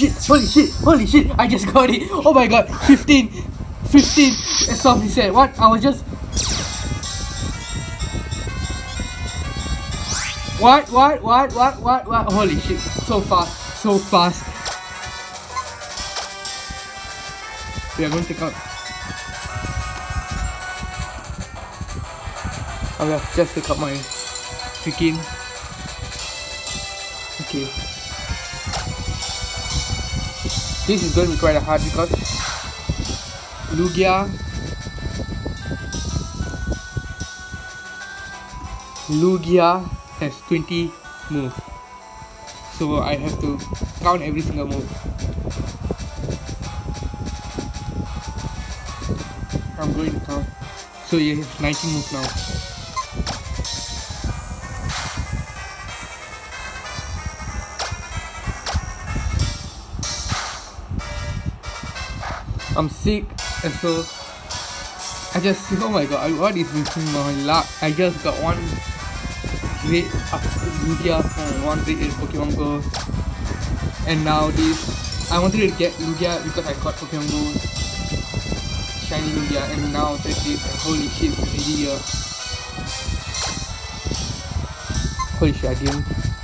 holy shit, I just got it. Oh my god, 15, soft reset. What? I was just... What? Holy shit, so fast. We are going to take out... I will just take out my freaking... Okay. This is going to be quite hard because Lugia has 20 moves, so I have to count every single move. I'm going to count. So yeah, 19 moves now. I'm sick, and so I just, oh my god, what is missing my luck? I just got one great Lugia from one great Pokemon Go, and now this. I wanted to get Lugia because I got Pokemon Go shiny Lugia, and now that this, holy shit, it's really holy shit, I didn't.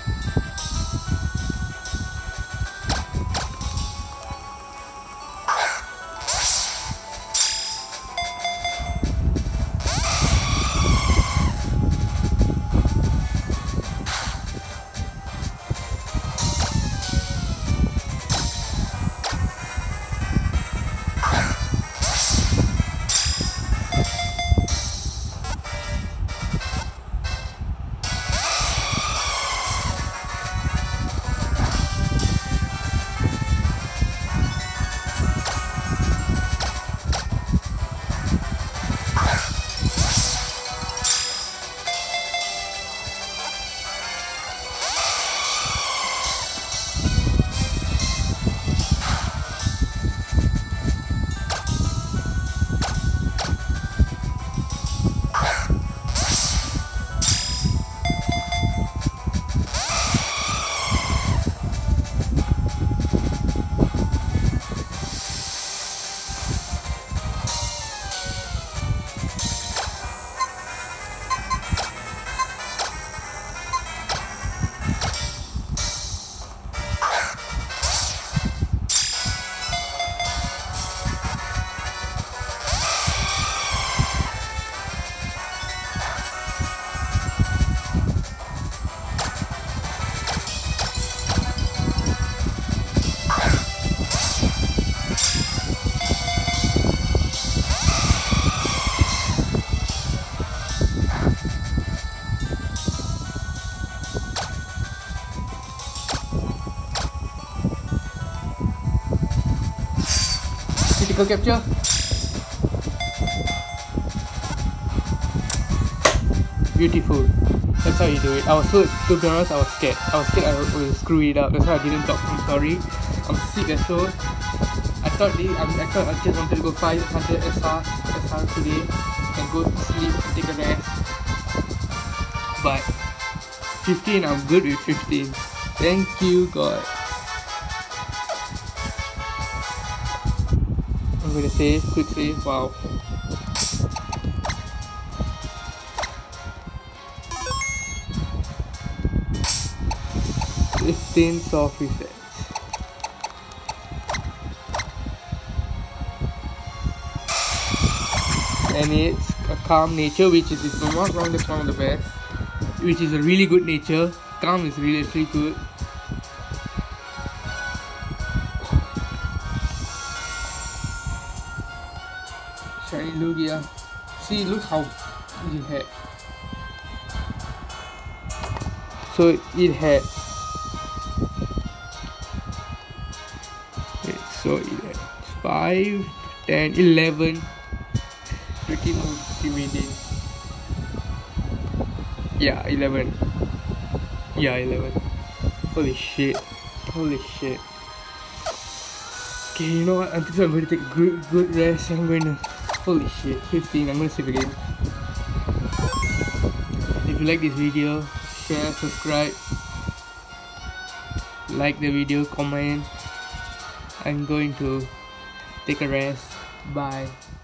Critical capture. Beautiful. That's how you do it. I was so, to be honest, I was scared. I will screw it up. That's why I didn't talk. I'm sorry. I'm sick as so. I thought I just wanted to go 500 SR today and go to sleep, take a rest. But 15, I'm good with 15. Thank you, God. I'm gonna save, quick save. Wow. Soft resets. And it's a calm nature, which is, if I'm not wrong, that's one of the best. Which is a really good nature. Calm is really good. Shiny Lugia. See, look how it had. So it had. So it had 5, 10, 11. Freaking intimidating. Yeah, 11. Yeah, 11. Holy shit. Holy shit. Okay, you know what? I think I'm going to take a good rest. I'm going to... Holy shit. 15. I'm going to save again. If you like this video, share, subscribe, like the video, comment, I'm going to take a rest. Bye.